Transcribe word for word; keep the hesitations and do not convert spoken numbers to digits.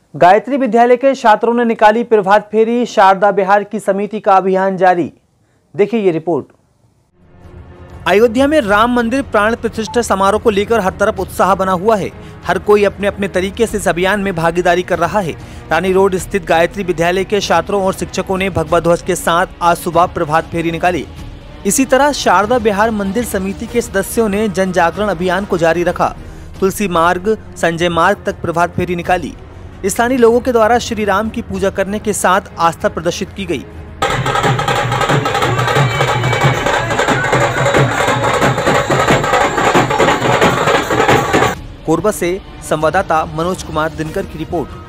गायत्री विद्यालय के छात्रों ने निकाली प्रभात फेरी, शारदा बिहार की समिति का अभियान जारी। देखिए ये रिपोर्ट। अयोध्या में राम मंदिर प्राण प्रतिष्ठा समारोह को लेकर हर तरफ उत्साह बना हुआ है। हर कोई अपने अपने तरीके से इस अभियान में भागीदारी कर रहा है। रानी रोड स्थित गायत्री विद्यालय के छात्रों और शिक्षकों ने भगवा ध्वज के साथ आज सुबह प्रभात फेरी निकाली। इसी तरह शारदा बिहार मंदिर समिति के सदस्यों ने जन जागरण अभियान को जारी रखा। तुलसी मार्ग, संजय मार्ग तक प्रभात फेरी निकाली। स्थानीय लोगों के द्वारा श्री राम की पूजा करने के साथ आस्था प्रदर्शित की गई। कोरबा से संवाददाता मनोज कुमार दिनकर की रिपोर्ट।